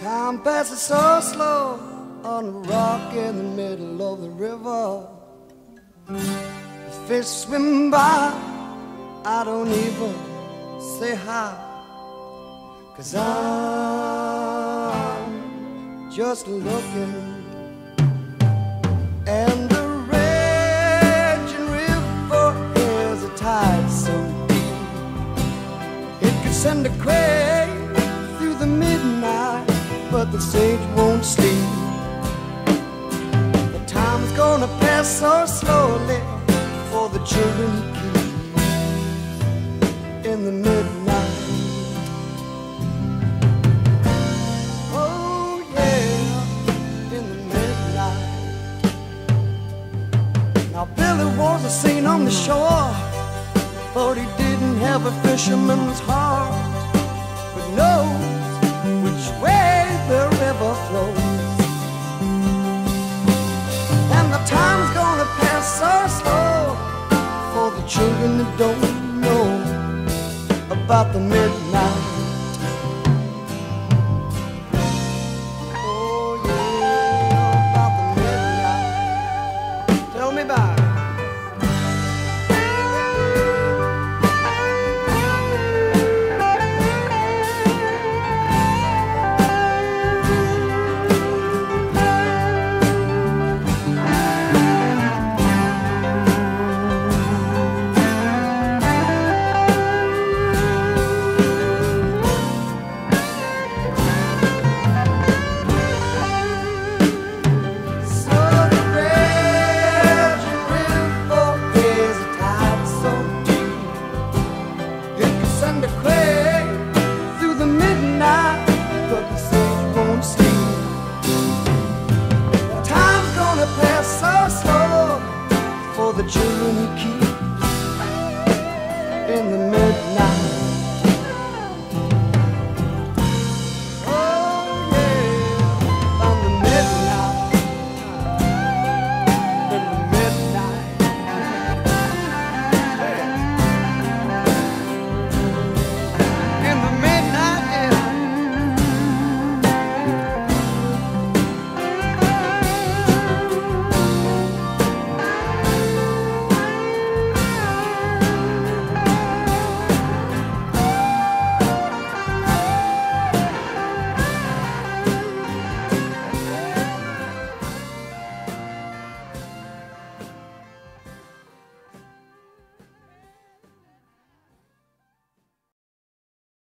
Time passes so slow on a rock in the middle of the river. The fish swim by, I don't even say hi, 'cause I'm just looking. And the raging river is a tide so deep it could send a crane through the midnight, but the sage won't sleep. The time's gonna pass so slowly for the children he keeps in the midnight. Oh yeah, in the midnight. Now Billy was a saint on the shore, but he didn't have a fisherman's heart, but knows which way the river flows. And the time's gonna pass so slow for the children that don't know about the midnight.